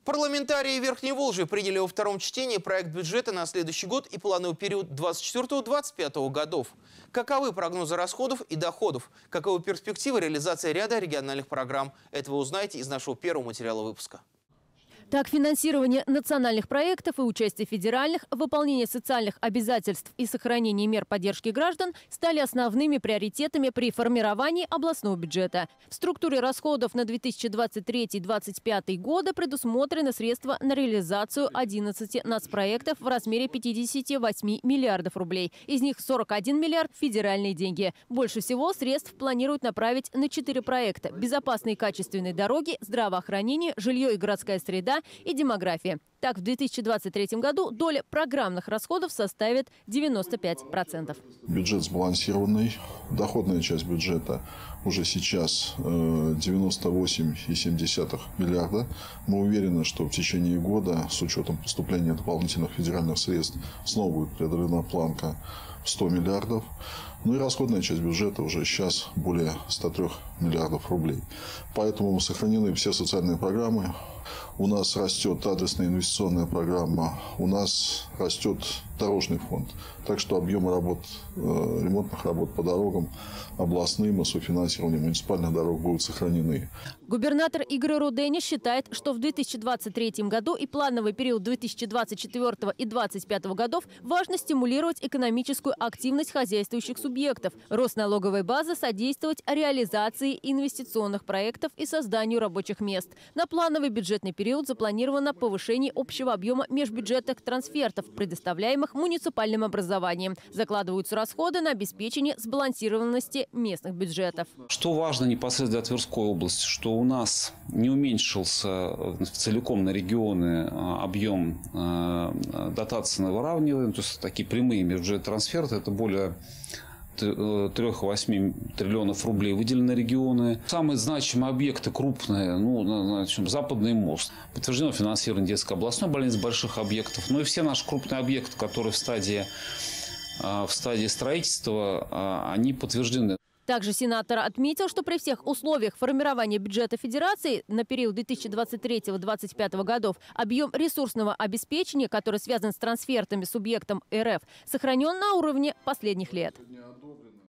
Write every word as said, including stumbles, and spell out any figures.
Парламентарии Верхней Волжи приняли во втором чтении проект бюджета на следующий год и плановый период двадцать четвёртого — двадцать пятого годов. Каковы прогнозы расходов и доходов? Каковы перспективы реализации ряда региональных программ? Это вы узнаете из нашего первого материала выпуска. Так, финансирование национальных проектов и участие федеральных, выполнение социальных обязательств и сохранение мер поддержки граждан стали основными приоритетами при формировании областного бюджета. В структуре расходов на две тысячи двадцать третий — две тысячи двадцать пятый годы предусмотрены средства на реализацию одиннадцати нацпроектов в размере пятидесяти восьми миллиардов рублей. Из них сорок один миллиард – федеральные деньги. Больше всего средств планируют направить на четыре проекта: безопасные и качественные дороги, здравоохранение, жилье и городская среда и демография. Так, в две тысячи двадцать третьем году доля программных расходов составит девяносто пять процентов. Бюджет сбалансированный. Доходная часть бюджета уже сейчас девяносто восемь целых семь десятых миллиарда. Мы уверены, что в течение года с учетом поступления дополнительных федеральных средств снова будет преодолена планка в сто миллиардов. Ну и расходная часть бюджета уже сейчас более ста трёх миллиардов рублей. Поэтому сохранены все социальные программы. У нас растет адресная инвестиционная программа, у нас растет дорожный фонд. Так что объемы работ, ремонтных работ по дорогам областным и софинансированием муниципальных дорог будут сохранены. Губернатор Игорь Рудени считает, что в две тысячи двадцать третьем году и плановый период две тысячи двадцать четвёртого и две тысячи двадцать пятого годов важно стимулировать экономическую активность хозяйствующих субъектов, рост налоговой базы, содействовать реализации инвестиционных проектов и созданию рабочих мест. На плановый бюджетный период запланировано повышение общего объема межбюджетных трансфертов, предоставляемых муниципальным образованием. Закладываются расходы на обеспечение сбалансированности местных бюджетов. Что важно непосредственно для Тверской области, что у нас не уменьшился целиком на регионы объем дотации на выравнивание, то есть такие прямые межбюджетные трансферты, это более трёх целых восьми триллионов рублей выделены регионы. Самые значимые объекты крупные, ну, значит, Западный мост. Подтверждено финансирование детской областной больницы, больших объектов. Ну и все наши крупные объекты, которые в стадии, в стадии строительства, они подтверждены. Также сенатор отметил, что при всех условиях формирования бюджета федерации на период две тысячи двадцать третьего — две тысячи двадцать пятого годов объем ресурсного обеспечения, который связан с трансфертами субъектам эр эф, сохранен на уровне последних лет.